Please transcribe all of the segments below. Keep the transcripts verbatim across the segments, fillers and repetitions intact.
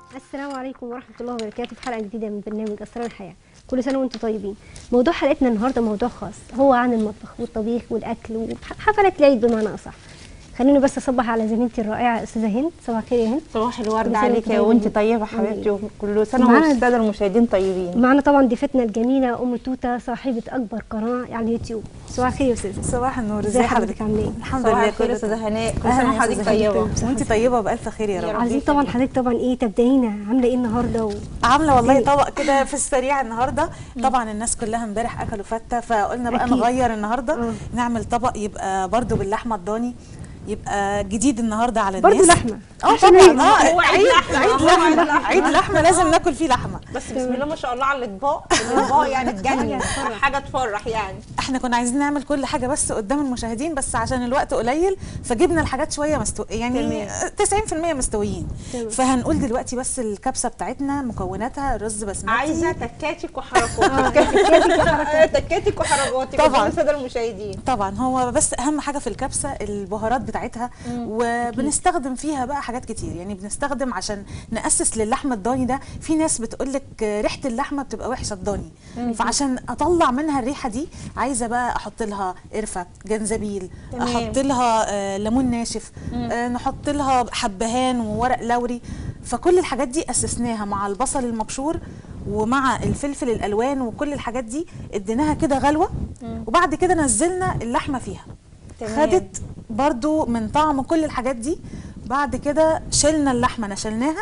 السلام عليكم ورحمة الله وبركاته في حلقة جديدة من برنامج أسرار الحياة. كل سنة وانتم طيبين. موضوع حلقتنا النهاردة موضوع خاص، هو عن المطبخ والطبيخ والأكل وحفلات العيد بمعنى أصح. خليني بس أصبح على زميلتي الرائعة أستاذة هند. صباح الخير يا هند. صباح الورد عليك وانت طيبة حبيبتي، وكل سنة والسادة المشاهدين طيبين. معنا طبعا ضيفتنا الجميلة أم توتة صاحبة أكبر قناة على اليوتيوب. صباح الخير يا أستاذة. صباح النور، ازي حضرتك عاملة ايه؟ الحمد لله كل أستاذة هناء، كل سنة وحضرتك طيبة وانت طيبة بألف خير يا رب. عايزين طبعا حضرتك طبعا ايه تبدأينا عاملة ايه النهاردة و... عاملة والله طبق كده في السريع النهاردة. طبعا الناس كلها امبارح أكلوا فتة، فقلنا بقى أكيد نغير النهاردة أوه. نعمل طبق يبقى برضو باللحمة الضاني، يبقى جديد النهارده على الناس. برضه لحمه اه طبعا. اه هو عيد لحمه، عيد لحمه، عيد لحمه لازم ناكل فيه لحمه. بس بسم الله ما شاء الله على الاطباق، الاطباق يعني تجنن، حاجه تفرح يعني. احنا كنا عايزين نعمل كل حاجه بس قدام المشاهدين، بس عشان الوقت قليل فجبنا الحاجات شويه مستو... يعني تسعين في المية مستويين. فهنقول دلوقتي بس الكبسه بتاعتنا مكوناتها: رز بسمتي. عايزه تكاتك وحركات. تكاتك وحركات تكاتك وحركات طبعا الساده المشاهدين. طبعا هو بس اهم حاجه في الكبسه البهارات بتاعتها، وبنستخدم فيها بقى حاجات كتير. يعني بنستخدم عشان نأسس للحمه الضاني ده، في ناس بتقول لك ريحه اللحمه بتبقى وحشه الضاني، فعشان اطلع منها الريحه دي عايزه بقى احط لها قرفه، جنزبيل، احط لها آه ليمون ناشف، آه نحط لها حبهان وورق لوري. فكل الحاجات دي اسسناها مع البصل المبشور ومع الفلفل الالوان، وكل الحاجات دي اديناها كده غلوه، وبعد كده نزلنا اللحمه فيها. تمام. خدت برضو من طعم كل الحاجات دي. بعد كده شلنا اللحمه نشلناها،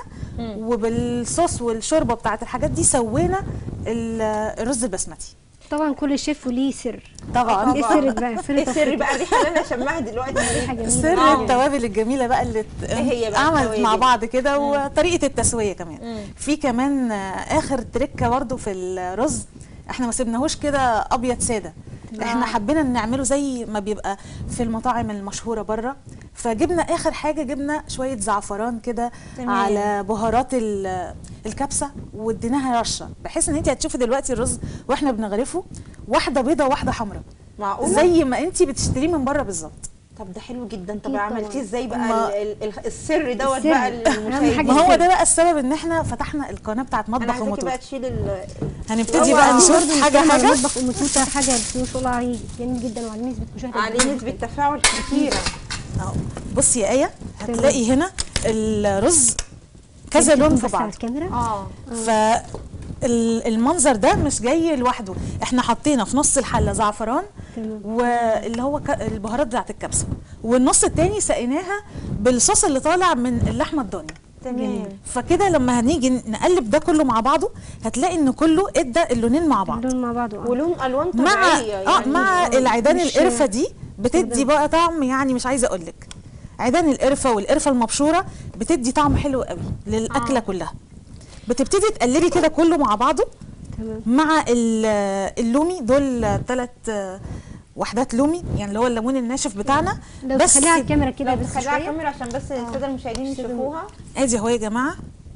وبالصوص والشوربه بتاعت الحاجات دي سوينا الرز البسمتي. طبعا كل شيف وليه سر. طبعا. ايه السر بقى؟ السر بقى الريحه اللي انا شماها دلوقتي، ريحه جميله. سر آه. التوابل الجميله بقى اللي عملت مع بعض كده، وطريقه التسويه كمان. مم. في كمان اخر تركه برضو في الرز، احنا ما سيبناهوش كده ابيض ساده. آه. احنا حبينا نعمله زي ما بيبقى في المطاعم المشهوره بره، فجبنا اخر حاجه جبنا شويه زعفران كده على بهارات الكبسه، واديناها رشه، بحيث ان انت هتشوفي دلوقتي الرز واحنا بنغرفه واحده بيضه واحده حمراء، معقوله زي ما انت بتشتريه من بره بالظبط. طب ده حلو جدا. طب عملتيه ازاي بقى ما السر دوت بقى للمشاهدين؟ ما هو ده بقى السبب ان احنا فتحنا القناه بتاعت مطبخ ام توته. بقى تشيل ال... هنبتدي بقى نشوف حاجه حاجه. مطبخ ام توته حاجه ما شاء الله عليه جميل جدا، وعليه نسبه مشاهده، عليه نسبه تفاعل كتيره. اهو بصي يا ايه، هتلاقي هنا الرز كذا لون في بعض. اه فالمنظر ده مش جاي لوحده، احنا حطينا في نص الحله زعفران واللي هو البهارات بتاعت الكبسه، والنص التاني سقيناها بالصوص اللي طالع من اللحمه الضاني. تمام. فكده لما هنيجي نقلب ده كله مع بعضه هتلاقي ان كله ادى اللونين مع بعض، اللون مع بعض ولون الوان طبيعيه مع يعني اه مع العيدان القرفه دي بتدي بقى طعم، يعني مش عايزه اقول لك. عيدان القرفه والقرفه المبشوره بتدي طعم حلو قوي للاكله آه. كلها. بتبتدي تقلبي كده كله مع بعضه. تمام. مع اللومي، دول ثلاث وحدات لومي، يعني اللي هو الليمون الناشف بتاعنا. بس خليها على الكاميرا كده، بس خليها على الكاميرا عشان بس الساده المشاهدين يشوفوها. ادي اهو يا جماعه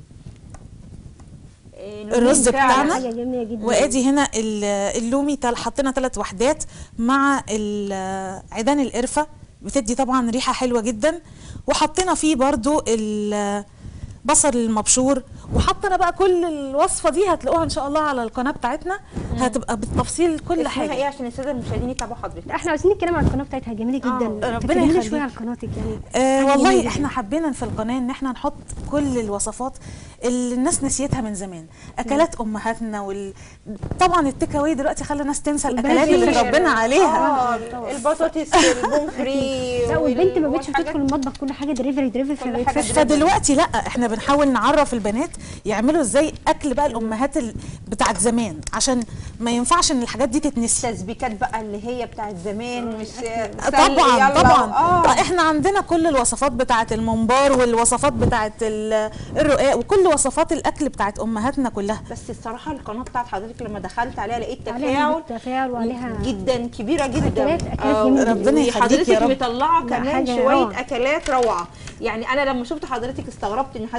الرز بتاعنا، وادي هنا اللومي حطينا ثلاث وحدات مع عيدان القرفه، بتدي طبعا ريحه حلوه جدا. وحطينا فيه برضو البصل المبشور، وحطينا بقى كل الوصفه دي هتلاقوها ان شاء الله على القناه بتاعتنا، هتبقى بالتفصيل كل حاجه. ايه عشان الساده المشاهدين يتابعوا حضرتك؟ احنا عايزين نتكلم عن القناه بتاعتها، جميله جدا. آه. ربنا يخليك شويه عن قناتك يعني. آه والله احنا حبينا في القناه ان احنا نحط كل الوصفات اللي الناس نسيتها من زمان، اكلات م. امهاتنا وال... طبعا التيك اواي دلوقتي خلى الناس تنسى الاكلات اللي ربنا عليها. اه البطاطس، البوم فري، لا والبنت ما بقتش بتدخل المطبخ، كل حاجه دريفري دريفري. فدلوقتي لا، احنا بنحاول نعرف البنات يعملوا ازاي اكل بقى الامهات بتاعت زمان، عشان ما ينفعش ان الحاجات دي تتنسي. تسبيكات بقى اللي هي بتاعت زمان، مش طبعا طبعا. آه. احنا عندنا كل الوصفات بتاعت الممبار والوصفات بتاعت الرقاق وكل وصفات الاكل بتاعت امهاتنا كلها. بس الصراحه القناه بتاعت حضرتك لما دخلت عليها لقيت تفاعل تفاعل وعليها جدا كبيره جدا. اكلات اكلات جميله. ربنا يخليك يا رب. مطلعه كمان شويه اكلات روعه. يعني انا لما شفت حضرتك استغربت ان حضرتك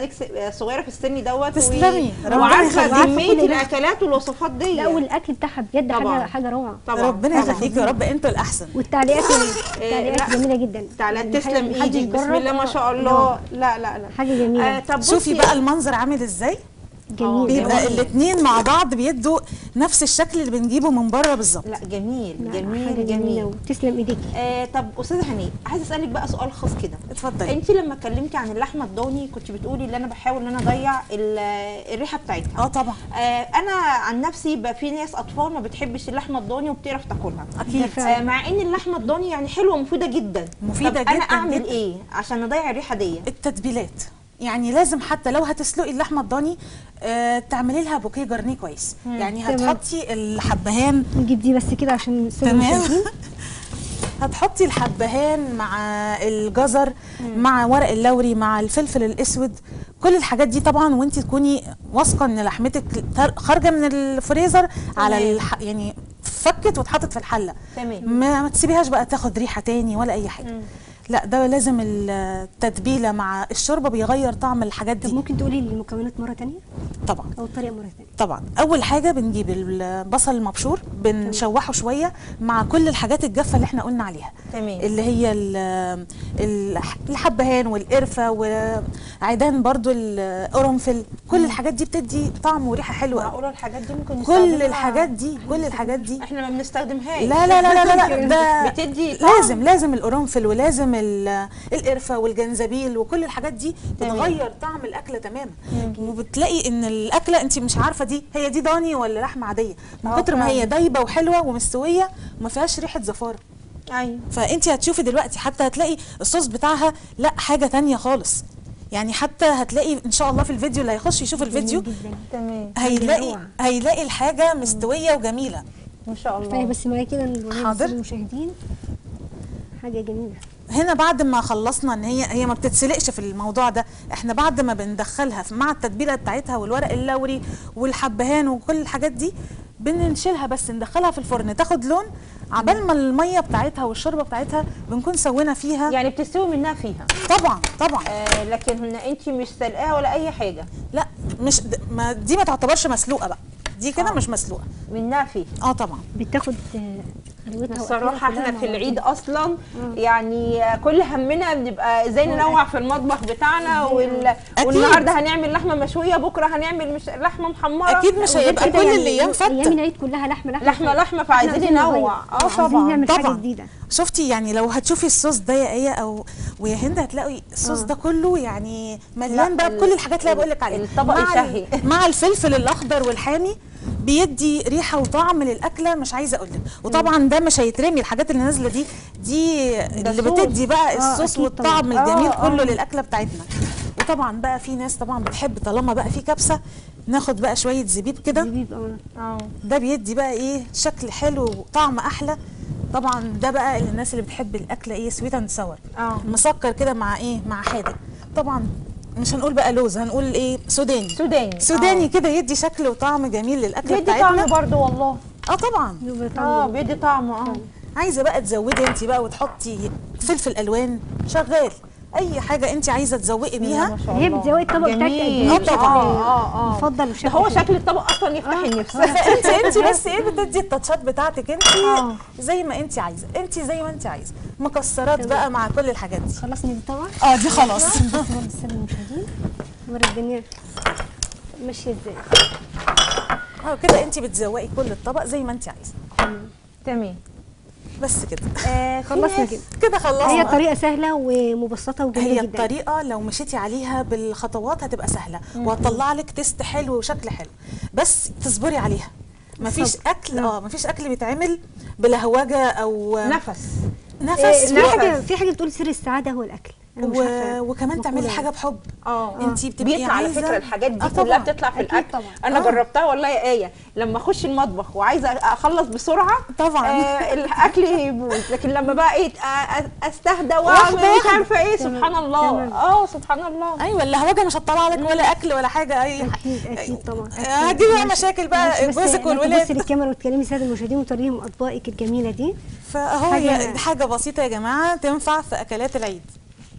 حضرتك صغيره في السن دوت. تسلمي و... وعارفه كميه الاكلات والوصفات دي. لا والاكل بتاعها بجد حاجه حاجه روعه طبعا. ربنا يخليكي يا رب، انتوا الاحسن. والتعليقات التعليقات جميله جدا. التعليقات تسلم ايدك، بسم الله ما شاء الله. لا لا لا حاجه جميله. آه طب شوفي بقى المنظر عامل ازاي. جميل. بيبقى الاثنين مع بعض بيدوا نفس الشكل اللي بنجيبه من بره بالظبط. لا جميل جميل حاجة جميل وتسلم ايديكي. آه طب استاذه هناء، عايزه اسالك بقى سؤال خاص كده. اتفضلي. انت لما اتكلمتي عن اللحمه الضاني كنت بتقولي ان انا بحاول ان انا اضيع الريحه بتاعتها. اه طبعا. آه انا عن نفسي بقى في ناس اطفال ما بتحبش اللحمه الضاني وبتعرف تاكلها. اكيد. آه مع ان اللحمه الضاني يعني حلوه ومفيده جدا. مفيده طب جدا. انا اعمل جداً. ايه عشان اضيع الريحه دي؟ التتبيلات، يعني لازم حتى لو هتسلقي اللحمه الضاني آه تعملي لها بوكيه جرنيه كويس. مم. يعني هتحطي الحبهان، نجيب دي بس كده عشان تمام. هتحطي الحبهان مع الجزر مع ورق اللوري مع الفلفل الاسود، كل الحاجات دي طبعا، وانت تكوني واثقه ان لحمتك خارجه من الفريزر على الح... يعني فكت واتحطت في الحله. تمام. ما, ما تسيبيهاش بقى تاخد ريحه تاني ولا اي حاجه. مم. لا ده لازم التتبيله مع الشوربه بيغير طعم الحاجات دي. طب ممكن تقولي المكونات مره ثانيه؟ طبعا. او الطريقه مره ثانيه؟ طبعا. اول حاجه بنجيب البصل المبشور بنشوحه شويه مع كل الحاجات الجافه اللي احنا قلنا عليها. تمام. اللي هي الحبهان والقرفه وعيدان برضو القرنفل، كل الحاجات دي بتدي طعم وريحه حلوه. معقوله الحاجات دي ممكن نستخدمها؟ كل الحاجات دي كل الحاجات دي احنا ما بنستخدمهاش. لا لا لا لا لا ده بتدي لازم لازم القرنفل ولازم القرفه والجنزبيل وكل الحاجات دي بتغير طعم الاكله تماما. وبتلاقي ان الاكله انت مش عارفه دي هي دي ضاني ولا لحمه عاديه من كتر ما هي دايبه وحلوه ومستويه وما فيهاش ريحه زفاره. ايوه. فانت هتشوفي دلوقتي حتى هتلاقي الصوص بتاعها لا حاجه تانية خالص. يعني حتى هتلاقي ان شاء الله في الفيديو اللي هيخش يشوف الفيديو تمام هيلاقي هيلاقي الحاجه مستويه وجميله ما شاء الله. طيب بس معايا كده حاضر المشاهدين حاجه جميله. هنا بعد ما خلصنا ان هي هي ما بتتسلقش في الموضوع ده، احنا بعد ما بندخلها مع التتبيله بتاعتها والورق اللوري والحبهان وكل الحاجات دي بنشيلها بس ندخلها في الفرن تاخد لون، عبال ما الميه بتاعتها والشوربه بتاعتها بنكون سوينا فيها. يعني بتستوي منها فيها؟ طبعا طبعا. آه لكن هنا انت مش سلقاها ولا اي حاجه؟ لا مش ما دي ما تعتبرش مسلوقه بقى، دي كده آه. مش مسلوقه منها فيه. اه طبعا. بتاخد الصراحه احنا في العيد اصلا مم. يعني كل همنا بنبقى ازاي ننوع في المطبخ بتاعنا وال... والنهارده هنعمل لحمه مشويه، بكره هنعمل مش لحمه محمره. اكيد مش هيبقى كل يعني الايام فته، ايام العيد كلها لحمه لحمه لحمه, لحمة فعايزين ننوع. اه طبعا نعمل طبعا. حاجه جديده. شفتي يعني لو هتشوفي الصوص ده يا ايه او ويا هند هتلاقي الصوص ده كله يعني مليان بقى بكل الحاجات اللي بقول لك عليها. الطبق الشهي مع الفلفل الاخضر والحامي بيدي ريحه وطعم للاكله مش عايزه اقول لك. وطبعا ده مش هيترمي، الحاجات اللي نازله دي دي اللي بتدي بقى الصوص آه والطعم طبعا. الجميل آه كله آه. للاكله بتاعتنا. وطبعا بقى في ناس طبعا بتحب طالما بقى في كبسه ناخد بقى شويه زبيب كده. زبيب اه ده بيدي بقى ايه شكل حلو وطعم احلى. طبعا ده بقى الناس اللي بتحب الاكله ايه سويت اند ساور، مسكر كده مع ايه مع حادق. طبعا مش هنقول بقى لوز، هنقول ايه سوداني سوداني سوداني كده يدي شكل وطعم جميل للاكله بتاعتنا. بيدي طعم برضو والله. اه طبعا اه بيدي طعم. اه عايزه بقى تزودي انت بقى وتحطي فلفل الوان شغال، اي حاجه انت عايزه تزوقي بيها. هي بتزوقي الطبق بتاعك اه طبعا. اه اه مفضل ده هو شكل الطبق اصلا يفتح آه. النفس. انت انت بس ايه بتدي التاتشات بتاعتك انت آه. زي ما انت عايزه، انت زي ما انت عايزه، مكسرات بقى مع كل الحاجات دي. خلصنا دي طبعا. اه دي خلاص. الساده المشاهدين ورا الدنيا ماشيه ازاي. اه كده انت بتزوقي كل الطبق زي ما انت عايزه. تمام تمام بس كده. آه خلصنا كده كده خلصنا. هي طريقه سهله ومبسطه وجميله هي جدا. هي الطريقه لو مشيتي عليها بالخطوات هتبقى سهله وهتطلع لك تيست حلو وشكل حلو، بس تصبري عليها. مفيش اكل اه مفيش اكل بيتعمل بلهوجه او نفس نفس. إيه في حاجه في حاجه بتقول سر السعاده هو الاكل. و... وكمان تعملي حاجه بحب. اه انت بتبقي بيطلع على فكره الحاجات دي آه كلها بتطلع في الاكل. طبعًا. انا آه. جربتها والله يا ايه، لما اخش المطبخ وعايزه اخلص بسرعه طبعا آه الاكل يبوظ، لكن لما بقى ايه استهدى واعمل مش عارفه ايه سبحان الله. اه سبحان الله. ايوه الهوجه مش هتطلع لك ولا اكل ولا حاجه. اي اكيد اكيد طبعا. هتجيبي بقى مشاكل بقى جوزك والولاد. بصي للكاميرا وتكلمي الساده المشاهدين وتوريهم اطباقك الجميله دي. فاهو حاجة, حاجه بسيطه يا جماعه تنفع في اكلات العيد.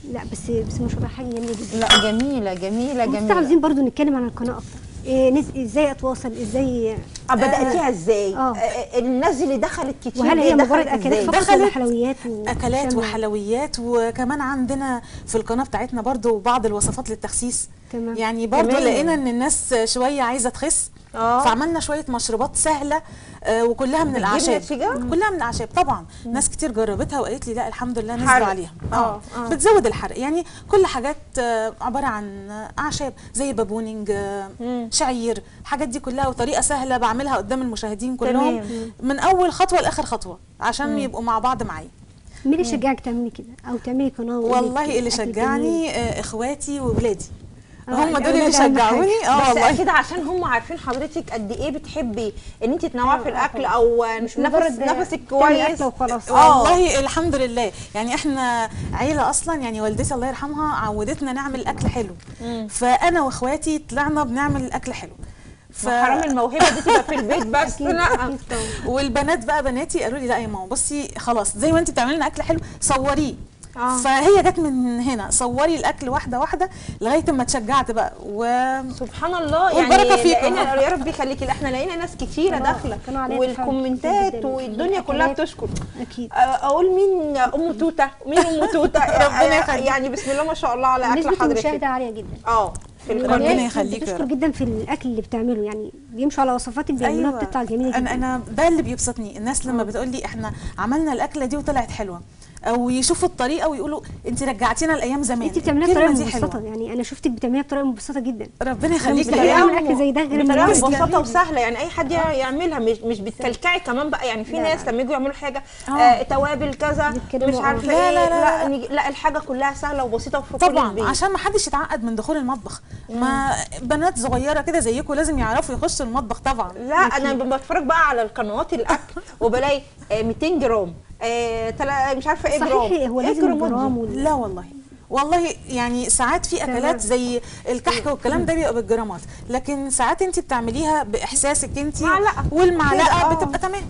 لا بس بس ما شاء الله حاجه جميله جدا. لا جميله جميله كنت جميله. عاوزين برضو نتكلم عن القناه اكتر. إيه نز... ازاي اتواصل، ازاي اه بداتيها ازاي؟ آه. آه. الناس اللي دخلت كتير وهل هي مجرد اكلات فقط دخلت ولا حلويات و... اكلات شمع؟ وحلويات، وكمان عندنا في القناه بتاعتنا برضو بعض الوصفات للتخسيس. تمام. يعني برضو تمام. لقينا ان الناس شويه عايزه تخس، اه فعملنا شويه مشروبات سهله آه وكلها من بتجيب الاعشاب. نتيجة؟ كلها من الاعشاب طبعا. مم. ناس كتير جربتها وقالت لي لا الحمد لله نزلوا حرق. عليها. اه اه بتزود الحرق. يعني كل حاجات آه عباره عن اعشاب زي بابونج، آه شعير، الحاجات دي كلها، وطريقه سهله بعملها قدام المشاهدين كلهم. تمام. من اول خطوه لاخر خطوه عشان مم. يبقوا مع بعض معايا. مين اللي شجعك تعملي كده او تعملي قناه؟ والله اللي شجعني آه اخواتي واولادي، آه، هم دول الأولاد اللي أهم شجعوني. اه بس والله اكيد عشان هم عارفين حضرتك قد ايه بتحبي ان انت تنوعي أيوة، في آه، الاكل طبعاً. او مش نفس مجرد نفسك تعمل كويس. أكلة وخلاص. اه والله الحمد لله. يعني احنا عيله اصلا، يعني والدتي الله يرحمها عودتنا نعمل اكل حلو. مم. فانا واخواتي طلعنا بنعمل اكل حلو. ف... حرام الموهبه دي تبقى في البيت بس. أكيد، لا أكيد طبعاً. والبنات بقى بناتي قالوا لي لا يا ماما بصي خلاص زي ما انت بتعملي لنا اكل حلو صوريه. آه. فهي جت من هنا، صوري الاكل واحده واحده لغايه ما اتشجعت بقى. و سبحان الله. والبركة يعني فيكم. لقينا يا رب يخليكي، احنا لقينا ناس كتيره كانوا- داخله كانوا عليها والكومنتات تفاعل والدنيا جداً. كلها الأكلات. بتشكر. اكيد. اقول مين ام توته؟ مين ام توته؟ ربنا يخليك. يعني بسم الله ما شاء الله على اكل نسبه حضرتك. المشاهده عاليه جدا. اه في ربنا القناه. الناس يخليك يا بتشكر رب. جدا في الاكل اللي بتعمله، يعني بيمشوا على وصفات اللي بيعملوها أيوة. بتطلع جميله جدا. انا انا ده اللي بيبسطني، الناس لما آه. بتقول لي احنا عملنا الاكله دي وطلعت حلوه، او يشوفوا الطريقه ويقولوا انت رجعتينا لايام زمان. انت بتعمليها الكلمة بطريقه دي حلوة. مبسطه، يعني انا شفتك بتعمليها بطريقه مبسطه جدا. ربنا يخليك مش يا بتعمل رب. أكل زي ده غير بطريقه الناس ببساطه جميل. وسهله، يعني اي حد يعملها، مش مش بتكلكعي كمان بقى. يعني في لا، ناس لا. لما يجوا يعملوا حاجه آه. آه توابل كذا بيتكلموا مش آه. عارفه لا، ايه. لا، لا، لا, لا. لا, لا الحاجه كلها سهله وبسيطه وفي كل طبعا البيت. عشان ما حدش يتعقد من دخول المطبخ. ما بنات صغيره كده زيكم لازم يعرفوا يخشوا المطبخ طبعا. لا انا بتفرج بقى على القنوات الاكل وبلاقي آه مئتين جرام آه تلا مش عارفه ايه جرام. صحيح هو إيه لازم جرامات دي؟ جرام وال- لا والله والله يعني ساعات في اكلات زي الكحك والكلام ده بيبقى بالجرامات، لكن ساعات انت بتعمليها باحساسك انت معلقة. كده، والمعلقه آه. بتبقى تمام.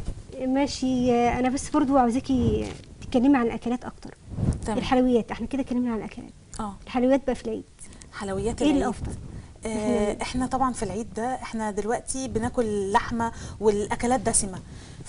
ماشي. آه، انا بس برضو عاوزاكي تتكلمي عن الاكلات اكتر. تمام. الحلويات، احنا كده اتكلمنا عن الاكلات. اه الحلويات بقى في العيد حلويات ايه العيد. الافضل؟ آه احنا طبعا في العيد ده احنا دلوقتي بناكل لحمه والاكلات دسمه،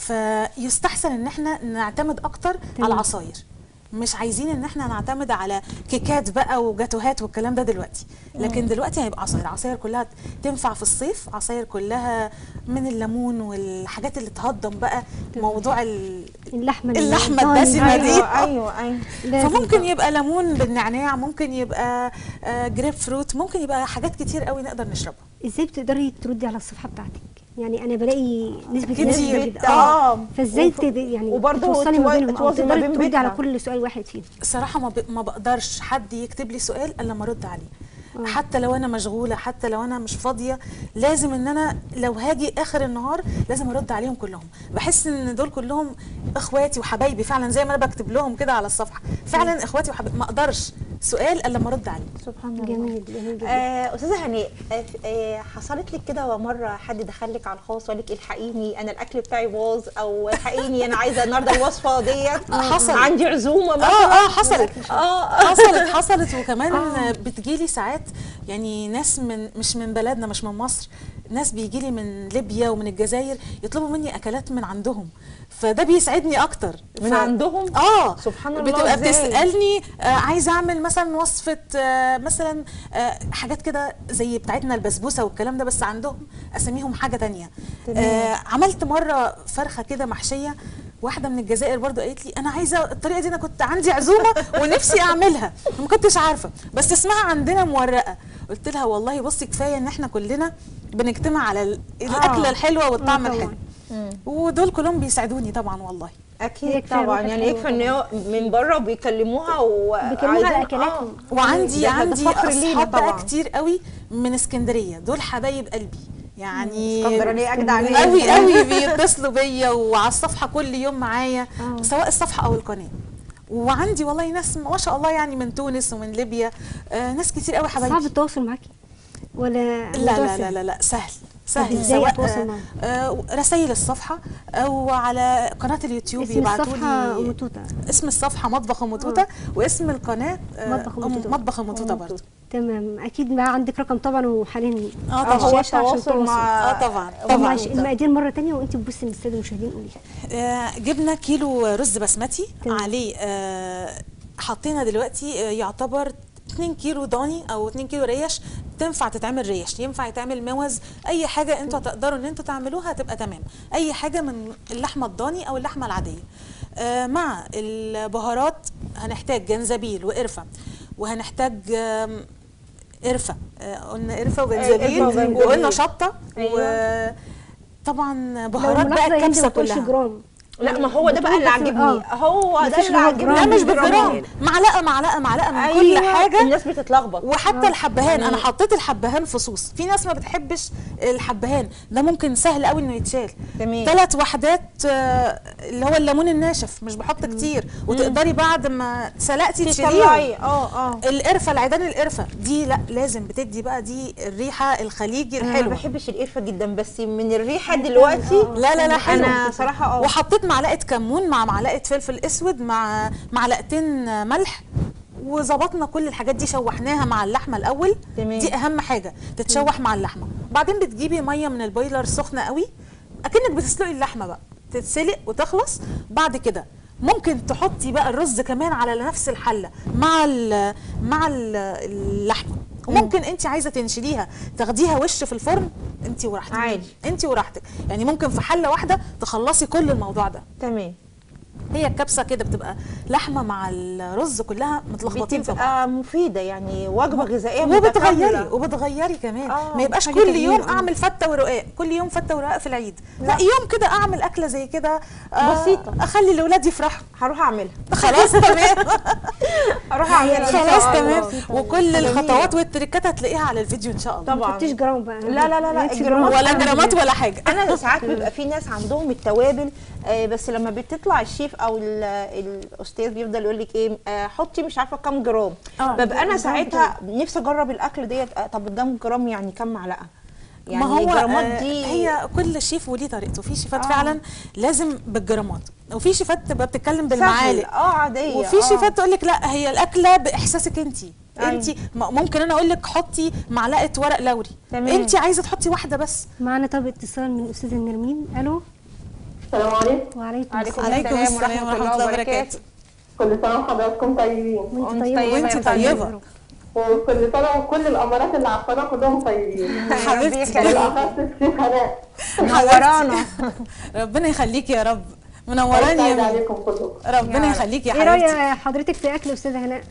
فيستحسن ان احنا نعتمد اكتر تمام. على العصاير. مش عايزين ان احنا نعتمد على كيكات بقى وجاتوهات والكلام ده دلوقتي، لكن دلوقتي هيبقى عصاير. عصاير كلها تنفع في الصيف، عصاير كلها من الليمون والحاجات اللي تهضم بقى موضوع ال... اللحمه اللحمة الضاني. الدسمة دي. ايوه ايوه ايوه. لازم فممكن طبعاً. يبقى ليمون بالنعناع، ممكن يبقى آه جريب فروت، ممكن يبقى حاجات كتير قوي نقدر نشربها. ازاي بتقدري تردي على الصفحه بتاعتك؟ يعني انا بلاقي نسبه كتير. نسبه نسبة- جدا. اه فازاي وف- تب- يعني وبرضه توصلي ما تو- بينهم او توازن ما تقدري بين تردي على بيتها. كل سؤال واحد فيهم؟ صراحة ما, ب... ما بقدرش حد يكتب لي سؤال الا لما ارد عليه. آه. حتى لو انا مشغولة، حتى لو انا مش فاضية، لازم ان انا لو هاجي اخر النهار لازم ارد عليهم كلهم. بحس ان دول كلهم اخواتي وحبايبي فعلا، زي ما انا بكتب لهم كده على الصفحة. فعلا اخواتي وحبايبي، ما اقدرش سؤال الا لما ارد عليه. سبحان الله. جميل جميل جدا. آه استاذه هناء، آه آه حصلت لك كده مره حد دخل لك على الخاص وقال لك الحقيني انا الاكل بتاعي باظ، او الحقيني انا عايزه النهارده الوصفه ديت، حصل. عندي عزومه مثلا؟ اه اه حصلت اه حصلت حصلت وكمان آه. بتجيلي ساعات يعني ناس من مش من بلدنا، مش من مصر، ناس بيجيلي من ليبيا ومن الجزائر يطلبوا مني اكلات من عندهم، فده بيسعدني اكتر. من ف... عندهم؟ اه سبحان الله. بتبقى إزاي؟ بتسالني آه عايزه اعمل مثلا وصفه آه مثلا آه حاجات كده زي بتاعتنا البسبوسه والكلام ده، بس عندهم اساميهم حاجه تانية. آه عملت مره فرخه كده محشيه، واحده من الجزائر برضو قالت لي انا عايزه الطريقه دي، انا كنت عندي عزومه ونفسي اعملها ما كنتش عارفه، بس اسمها عندنا مورقه. قلت لها والله بصي كفايه ان احنا كلنا بنجتمع على ال- الاكله الحلوه والطعم آه، طبعاً. الحلو، ودول كلهم بيساعدوني طبعا والله. اكيد يكفي طبعا. الواحد يعني حلو يكفي ان هو من بره وبيكلموها و بيكلموها على عايزين- أكلاتهم. آه. وعندي ده- ده عندي فخر لينا اصحاب بقى طبعاً. كتير قوي من اسكندريه، دول حبايب قلبي يعني اسكندرانيه اجدع ناس. قوي قوي، بيتصلوا بيا وعلى الصفحه كل يوم معايا، آه. سواء الصفحه او القناه. وعندي والله ناس ما شاء الله يعني من تونس ومن ليبيا، آه ناس كتير قوي حبايبي. صعب التواصل معاكي ولا لا الموضوع لا لا سهل؟ لا لا سهل سهل، ازاي سواء اتواصل معاهم؟ آه رسائل الصفحه او على قناه اليوتيوب اسم يبعتوا الصفحه لي. ام توته. اسم الصفحه مطبخ ام توته، واسم القناه آه مطبخ أم توتة. مطبخ ام توته برضه. تمام. اكيد بقى عندك رقم طبعا وحاليا اه هو طبعا. الشاشة عشان التواصل مع اه طبعا طب طبعا. معلش المقادير مره ثانيه وانت تبصي للساده المشاهدين قولي. آه جبنا كيلو رز بسمتي، تمام. عليه آه حطينا دلوقتي آه يعتبر اتنين كيلو ضاني او اتنين كيلو ريش. تنفع تتعمل ريش، ينفع يتعمل موز، اي حاجه انتوا تقدروا ان انتوا تعملوها هتبقى تمام. اي حاجه من اللحمه الضاني او اللحمه العاديه. آه مع البهارات هنحتاج جنزبيل وقرفه، وهنحتاج آه قرفه، آه قلنا قرفه وجنزبيل، وجنزبيل. وقلنا شطه. أيوة. وطبعا لو بهارات بقى ملاحظه الكبسه ما تقولش كلها. جرام. لا ما هو ده بقى اللي بتقول بس- عاجبني، آه. هو ده مفيش اللي هو عاجبني. جرام لا مش بالجرام. بالجرام، معلقه معلقه معلقه من كل أيوة، حاجه. الناس بتتلخبط. وحتى الحبهان، يعني- انا حطيت الحبهان فصوص. في ناس ما بتحبش الحبهان، ده ممكن سهل قوي انه يتشال. تمام. ثلاث وحدات آه، اللي هو الليمون الناشف، مش بحط كتير، وتقدري بعد ما سلقتي تشيليه. تطلعي اه اه القرفه، العيدان القرفه دي لا لازم بتدي بقى دي الريحه الخليجي انا ما الحلوه. بحبش القرفه جدا، بس من الريحه دلوقتي لا لا لا حلو. انا صراحه اه وحطيت معلقه كمون مع معلقه فلفل اسود مع معلقتين ملح، وظبطنا كل الحاجات دي، شوحناها مع اللحمه الاول. تمام. دي اهم حاجه تتشوح مع اللحمه. بعدين بتجيبي ميه من البويلر سخنه قوي، اكنك بتسلقي اللحمه بقى، تتسلق وتخلص. بعد كده ممكن تحطي بقى الرز كمان على نفس الحله مع ال مع ال اللحمه. وممكن انت عايزه تنشليها تاخديها وش في الفرن، انت وراحتك عادي. انت وراحتك. يعني ممكن في حله واحده تخلصي كل الموضوع ده. تمام. هي الكبسه كده بتبقى لحمه مع الرز كلها متلخبطين في بعض، بتبقى مفيده، يعني وجبه غذائيه وبتغيري متكاملة. وبتغيري كمان. آه، ما يبقاش حاجة كل تغيير، يوم آه. اعمل فته ورقاق، كل يوم فته ورقاق في العيد. لا, لا. يوم كده اعمل اكله زي كده آه بسيطة. اخلي الاولاد يفرحوا. هروح اعملها. خلاص تمام. اروح اعملها إن شاء خلاص الله. تمام. وكل جميلة. الخطوات والتريكات هتلاقيها على الفيديو ان شاء الله. ما طبعا. تحطيش جرام بقى. لا لا لا لا، لقيتش الجرامات ولا جرامات ولا حاجه. انا ساعات بيبقى في ناس عندهم التوابل آه بس لما بتطلع الشيف او ال- الاستاذ بيفضل يقول لك ايه آه حطي مش عارفه كام جرام. آه. ببقى انا ساعتها نفسي اجرب الاكل ديت. آه طب كام جرام يعني كام معلقه؟ يعني ما هو الجرامات آه دي هي كل شيف وليه طريقته. في شيفات آه. فعلا لازم بالجرامات، وفي شيفات تبقى بتتكلم سهل. بالمعالق، اه عاديه. وفي آه. شيفات تقول لك لا هي الاكله باحساسك انت. أيوة. انت ممكن انا اقول لك حطي معلقه ورق لوري، تمام. انت عايزه تحطي واحده بس. معانا طب اتصال من الاستاذه نرمين. الو. السلام عليكم. وعليكم عليكم السلام. عليكم السلام السلام ورحمه الله وبركاته. كل سنة وحضراتكم طيبين، وانت وانت طيبه. طيبة وانت يا طيبة. يا رب. وكل سنة وكل الأمارات اللي على القناة كلهم طيبين. حبيبتي بالأخص الشيخ هناء. منورانا. ربنا يخليكي يا رب، الله منوراني يسعد يا عليكم كلكم. ربنا يا يخليكي يا ايه حبيبتي. راي حضرتك في اكل استاذه هناء؟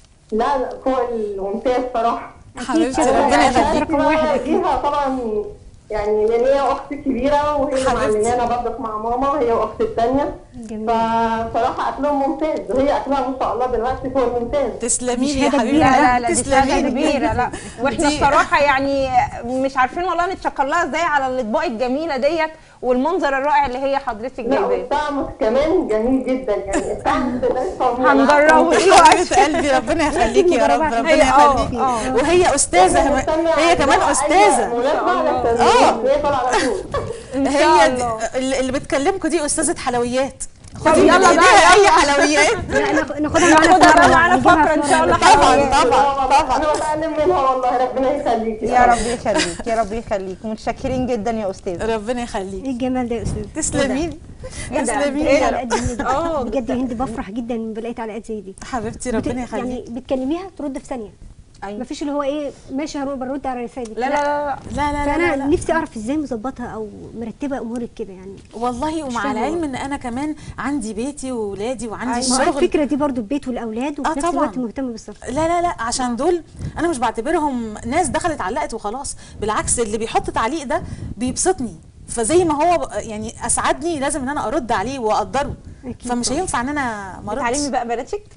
لا لا، فوق الممتاز صراحة. حبيبتي شكراً. ربنا أنا يخليكي. رقم واحد أكيد. ليها طبعا، يعني لأن هي أختي كبيرة وهي حبيبتي. معلمانا برضك مع ماما، هي وأختي الثانية. جميل. فصراحة أكلهم ممتاز، وهي أكلها ما شاء الله دلوقتي فوق الممتاز. تسلمي لي مش يا حاجة حبيبتي. كبيرة. لا لا لا، دي تسلمي حاجه لي. كبيره. لا واحنا دي- الصراحه يعني مش عارفين والله نتشكر لها ازاي على الاطباق الجميله ديت والمنظر الرائع اللي هي حضرتك لا جايباه. والطعم كمان جميل جدا، يعني الطعم ده هنجربه حبيبه قلبي ربنا يخليكي يا رب، ربنا هي- آه، يخليكي. آه. وهي استاذه، هي كمان استاذه. مناسبة على آه. التسجيل يدخل على طول. ان هي شاء د- الله. اللي اللي بتكلمكم دي استاذه حلويات. طب خدي يلا من بقى، ايديها يلا. اي حلويات. لا ناخ- ناخدها معانا ناخدها في بقى مرة، معانا نجيبها فقرة في إن شاء مرة. الله. طبعا طبعا طبعا. انا بتعلم منها والله، ربنا يخليكي. يا رب يخليك يا رب يخليك، متشكرين جدا يا استاذ. ربنا يخليك. ايه الجمال ده يا استاذ؟ تسلمي لي. إيه ده؟ تسلمي لي إيه يا ده؟ رب. على قد هند. آه. بجد يا هند بفرح جدا لما بلاقي تعليقات زي دي. حبيبتي بت- ربنا يخليك. يعني بتكلميها ترد في ثانيه. أيوة. مفيش اللي هو ايه ماشي هروح برد على رسائلك. لا لا لا لا لا لا, فانا لا, لا. نفسي اعرف ازاي مظبطها او مرتبه امورك كده يعني. والله ومع فاهمة. العلم ان انا كمان عندي بيتي واولادي وعندي أيوة. ما هو الشغل. الفكره دي برضو البيت والاولاد وفي آه نفس طبعاً. الوقت مهتمه بالصف. لا لا لا، عشان دول انا مش بعتبرهم ناس دخلت علقت وخلاص. بالعكس اللي بيحط تعليق ده بيبسطني، فزي ما هو يعني اسعدني لازم ان انا ارد عليه واقدره. أكيد فمش طبعاً. هينفع ان انا ما اردش. بتعلمي بقى بناتك؟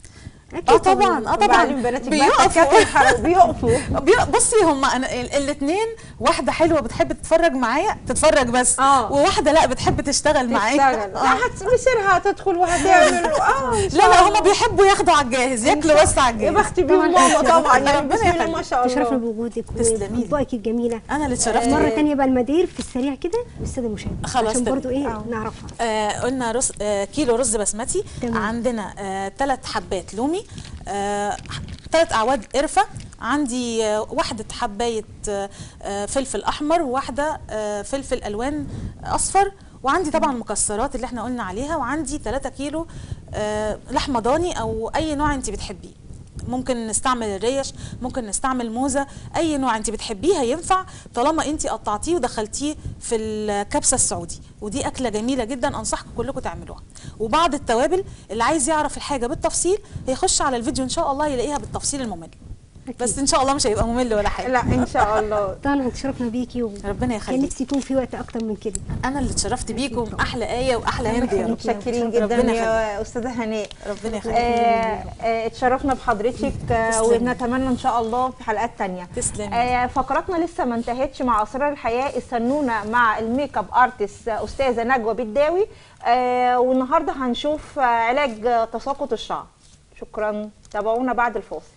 اه طبعا اه طبعا بيقفوا بيقفوا بي- بصي هم الاثنين، واحده حلوه بتحب تتفرج معايا تتفرج بس، آه. وواحده لا بتحب تشتغل معايا. تشتغل لا هتمسرها هتدخل وهتعمل اه لا لا هم بيحبوا ياخدوا على الجاهز، ياكلوا بس على يا الجاهز. بختي بيهم ماما طبعا يعني بسم الله ما شاء الله. تشرفنا بوجودك تسلمي لي. واطباقك الجميله. انا اللي اتشرفت. مره ثانيه بقى المدير في السريع كده للساده المشاهدين خلاص عشان تمام. برضو ايه آه. نعرفها. آه قلنا رز آه كيلو رز بسمتي، تمام. عندنا آه ثلاث حبات لومي، آه ثلاث اعواد قرفه، عندي آه واحده حبايه آه آه فلفل احمر، وواحده آه فلفل الوان اصفر، وعندي طبعا المكسرات اللي احنا قلنا عليها، وعندي ثلاثة كيلو آه لحمه ضاني او اي نوع انت بتحبيه. ممكن نستعمل الريش، ممكن نستعمل موزه، اي نوع انت بتحبيه هينفع طالما انت قطعتيه ودخلتيه في الكبسه السعودي، ودي اكله جميله جدا انصحكم كلكم تعملوها. وبعض التوابل اللي عايز يعرف الحاجه بالتفصيل هيخش على الفيديو ان شاء الله يلاقيها بالتفصيل الممل. أكيد. بس ان شاء الله مش هيبقى ممل ولا حاجه. لا ان شاء الله. طبعا اتشرفنا بيكي و... ربنا كان يخليك. نفسي يكون في وقت اكتر من كده. انا اللي اتشرفت بيكم، احلى ايه واحلى هند يا رب. متشكرين جدا ربنا يا استاذه هناء. ربنا يخليك. آه، آه، اتشرفنا بحضرتك آه، تسلمي. ونتمنى ان شاء الله في حلقات تانية. تسلمي. آه، فقراتنا لسه ما انتهتش مع اسرار الحياه، استنونا مع الميك اب ارتست استاذه نجوى بالداوي، آه، والنهارده هنشوف آه، علاج تساقط الشعر. شكرا، تابعونا بعد الفاصل.